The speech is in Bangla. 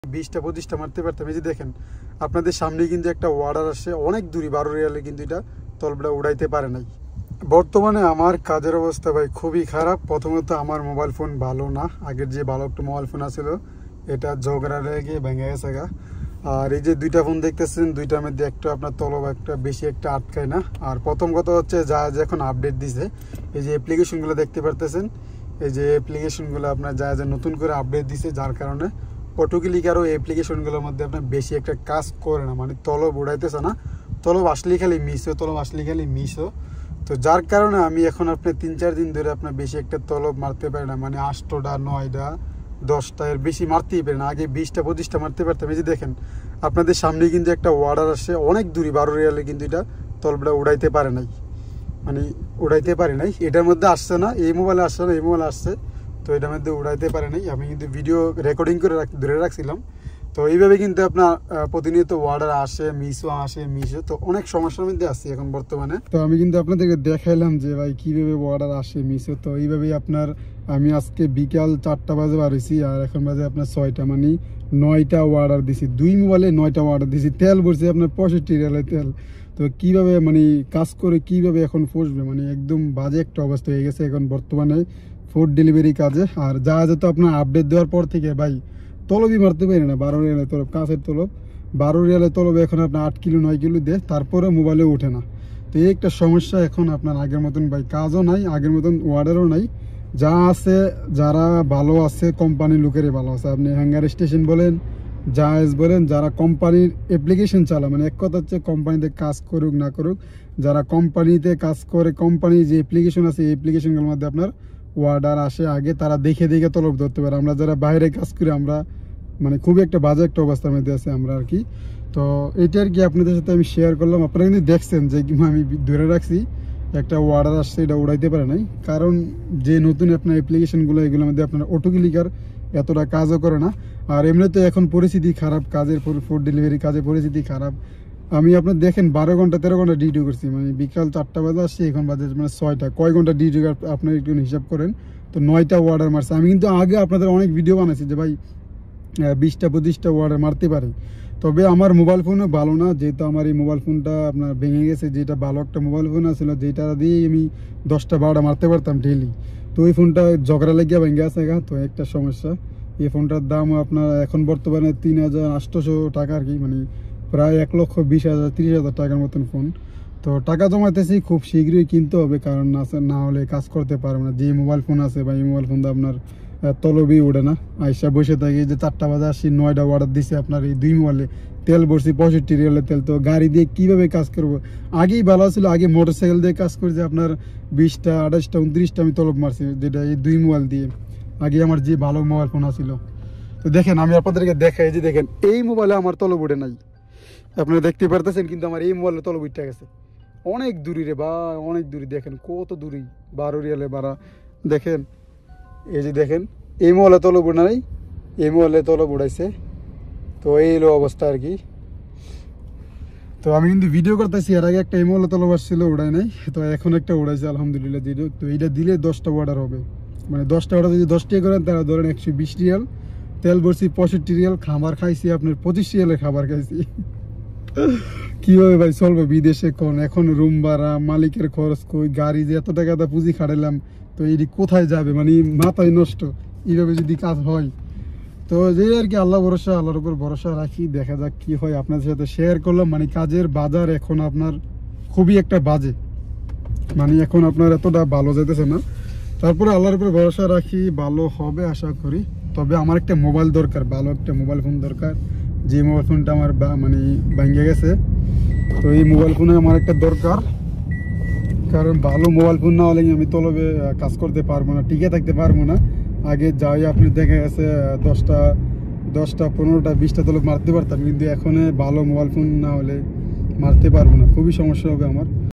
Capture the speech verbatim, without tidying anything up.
বিশটা পঁচিশটা মারতে পারতাম। এই যে দেখেন আপনাদের সামনে কিন্তু একটা অর্ডার আসছে অনেক দূরে, বারো রিয়ালে, কিন্তু এটা তলবটা উড়াইতে পারে নাই। বর্তমানে আমার কাজের অবস্থা ভাই খুবই খারাপ। প্রথমত আমার মোবাইল ফোন ভালো না, আগের যে ভালো একটা মোবাইল ফোন আছিল এটা ঝগড়া লেগে ভেঙে গেছে গা। আর এই যে দুইটা ফোন দেখতেছেন, দুইটার মধ্যে একটা আপনার তলব একটা বেশি একটা আটকায় না। আর প্রথম কথা হচ্ছে যা যখন আপডেট দিছে, এই যে অ্যাপ্লিকেশনগুলো দেখতে পারতেছেন, এই যে অ্যাপ্লিকেশনগুলো আপনার যা যা নতুন করে আপডেট দিছে, যার কারণে অটোক্লিকারও অ্যাপ্লিকেশনগুলোর মধ্যে আপনার বেশি একটা কাজ করে না, মানে তলব উড়াইতেছে না। তলব আসলেই খালি মিসও, তলব আসলেই খালি মিসও। তো যার কারণে আমি এখন আপনার তিন চার দিন ধরে আপনার বেশি একটা তলব মারতে পারি না, মানে আটটা নয়টা দশটা এর বেশি মারতেই পারি না। আগে বিশটা পঁচিশটা মারতে পারতাম। এই যে দেখেন আপনাদের সামনে কিন্তু একটা অর্ডার আসছে অনেক দূরে, বারো রিয়ালে, কিন্তু এটা তলবটা উড়াইতে পারে নাই, মানে উড়াইতে পারে নাই। এটার মধ্যে আসছে না, এই মোবাইলে আসছে না, এই মোবাইলে আসছে, তো এটার মধ্যে উড়াইতে পারে নাই। আমি কিন্তু ভিডিও রেকর্ডিং করে ধরে রাখছিলাম। তো এইভাবে কিন্তু আপনার প্রতিনিয়ত অর্ডার আসে, মিসও আসে, মিসও, তো অনেক সমস্যার মধ্যে আসছি এখন বর্তমানে। তো আমি কিন্তু আপনাদেরকে দেখাইলাম যে ভাই কীভাবে অর্ডার আসে, মিসও। তো এইভাবেই আপনার আমি আজকে বিকাল চারটা বাজে বাড়িছি, আর এখন বাজে আপনার ছয়টা, মানে নয়টা অর্ডার দিছি, দুই মোবাইলে নয়টা অর্ডার দিছি। তেল ভরছি আপনার পঁয়ষট্টি রিয়ালের তেল। তো কীভাবে মানে কাজ করে কীভাবে এখন ফসবে, মানে একদম বাজে একটা অবস্থা হয়ে গেছে এখন বর্তমানে ফুড ডেলিভারি কাজে। আর যা যেত আপনার আপডেট দেওয়ার পর থেকে ভাই তলবই মারতে পারি না, বারো রিয়ালের তলব, কাছের তলব বারো রিয়ালের তলব এখন আপনার আট কিলো নয় কিলো দেয়, তারপরে মোবাইলে ওঠে না। তো এই একটা সমস্যা এখন আপনার। আগের মতন ভাই কাজও নাই, আগের মতন অর্ডারও নাই। যা আছে, যারা ভালো আছে কোম্পানির লোকেরই ভালো আছে। আপনি হ্যাঙ্গার স্টেশন বলেন, জাহাজ বলেন, যারা কোম্পানির অ্যাপ্লিকেশন চালা, মানে এক কথা হচ্ছে কোম্পানিতে কাজ করুক না করুক, যারা কোম্পানিতে কাজ করে, কোম্পানির যে অ্যাপ্লিকেশন আছে এই অ্যাপ্লিকেশনগুলোর মধ্যে আপনার অর্ডার আসে আগে, তারা দেখে দেখে তলব ধরতে পারে। আমরা যারা বাইরে কাজ করি আমরা মানে খুবই একটা বাজে একটা অবস্থার মধ্যে আছে আমরা আর কি। তো এটা আর কি আপনাদের সাথে আমি শেয়ার করলাম। আপনারা কিন্তু দেখছেন যে আমি ধরে রাখছি একটা অর্ডার আসছে, এটা উড়াইতে পারে নাই, কারণ যে নতুন আপনার অ্যাপ্লিকেশনগুলো এগুলোর মধ্যে আপনার অটোক্লিকার এতটা কাজও করে না। আর এমনিতে এখন পরিস্থিতি খারাপ, কাজের ফুড ডেলিভারি কাজের পরিস্থিতি খারাপ। আমি আপনার দেখেন বারো ঘন্টা তেরো ঘন্টা ডিউটি করছি, মানে বিকাল চারটা বাজে আসছি, এখন বাজে মানে ছয়টা, কয় ঘন্টা ডিউটি আপনার একটু হিসাব করেন। তো নয়টা অর্ডার মারছে। আমি কিন্তু আগে আপনাদের অনেক ভিডিও বানাইছি যে ভাই বিশটা পঁচিশটা অর্ডার মারতে পারি। তবে আমার মোবাইল ফোনও ভালো না, যেহেতু আমার এই মোবাইল ফোনটা আপনার ভেঙে গেছে, যেটা ভালো একটা মোবাইল ফোন আছিল, যেটা দিয়েই আমি দশটা বারোটা মারতে পারতাম ডেলি। তো ওই ফোনটা ঝগড়া লেগে ভেঙে আছে গা, তো একটা সমস্যা। এই ফোনটার দাম আপনার এখন বর্তমানে তিন হাজার আটশোশো টাকা আর কি, মানে প্রায় এক লক্ষ বিশ হাজার তিরিশ হাজার টাকার মতন ফোন। তো টাকা জমাতেছি, খুব শীঘ্রই কিনতে হবে, কারণ না হলে কাজ করতে পারবো না। যে মোবাইল ফোন আছে বা এই মোবাইল ফোনটা আপনার তলবই উঠে না। আইসা বসে থাকি যে চারটা বাজে আসি, নয়টা অর্ডার দিছে আপনার এই দুই মোবাইলে, তেল ভরছি পঁয়ষট্টি রিয়ালের তেল। তো গাড়ি দিয়ে কীভাবে কাজ করবো? আগেই ভালো ছিল, আগে মোটর সাইকেল দিয়ে কাজ করছে আপনার বিশটা আঠাশটা উনত্রিশটা আমি তলব মারছি, যেটা এই দুই মোবাইল দিয়ে, আগে আমার যে ভালো মোবাইল ফোন আছিল। তো দেখেন আমি আপনাদেরকে দেখাই, যে দেখেন এই মোবাইলে আমার তলব উঠে নাই, আপনারা দেখতে পারতেছেন, কিন্তু আমার এই মোবাইলে তলব উঠে গেছে অনেক দূরে রে বা অনেক দূরে। দেখেন কত দূরে, বারো রিয়ালে বাড়া। দেখেন এই যে দেখেন এই মোবাইলে তলব উঠে নাই, এই মোবাইলে তলব উঠাইছে। তো এই হলো অবস্থা আর কি। তো আমি কিন্তু ভিডিও করতেছি, এর আগে একটা এই মোবাইলে তলব আসছিল, উড়াই নাই। তো এখন একটা উড়াইছে আলহামদুলিল্লাহ। যেটা তো এইটা দিলে দশটা অর্ডার হবে, মানে দশটা অর্ডার যদি দশটাই করেন তারা ধরেন একশো বিশ রিয়াল, তেল ভরছি পঁয়ষট্টি রিয়াল, খাবার খাইছি আপনার পঁচিশ রিয়ালের খাবার খাইছি। কিভাবে ভাই চলবে বিদেশে কোন? এখন রুম ভাড়া, মালিকের খরচ কই, গাড়ি যে এত টাকা দা পুঁজি খাটাইলাম, তো এটি কোথায় যাবে? মানে মাথায় নষ্ট এইভাবে যদি কাজ হয়। তো যে আর কি আল্লাহ ভরসা, আল্লাহর উপর ভরসা রাখি, দেখা যাক কি হয়। আপনাদের সাথে শেয়ার করলাম, মানে কাজের বাজার এখন আপনার খুবই একটা বাজে, মানে এখন আপনার এতটা ভালো যেতেছে না। তারপরে আল্লাহর উপর ভরসা রাখি, ভালো হবে আশা করি। তবে আমার একটা মোবাইল দরকার, ভালো একটা মোবাইল ফোন দরকার। যে মোবাইল ফোনটা আমার মানে ভেঙে গেছে, তো এই মোবাইল ফোনে আমার একটা দরকার, কারণ ভালো মোবাইল ফোন না হলে আমি তলবে কাজ করতে পারবো না, টিকে থাকতে পারবো না। আগে যাই আপনি দেখা গেছে দশটা দশটা পনেরোটা বিশটা তলব মারতে পারতাম, কিন্তু এখন ভালো মোবাইল ফোন না হলে মারতে পারবো না, খুবই সমস্যা হবে আমার।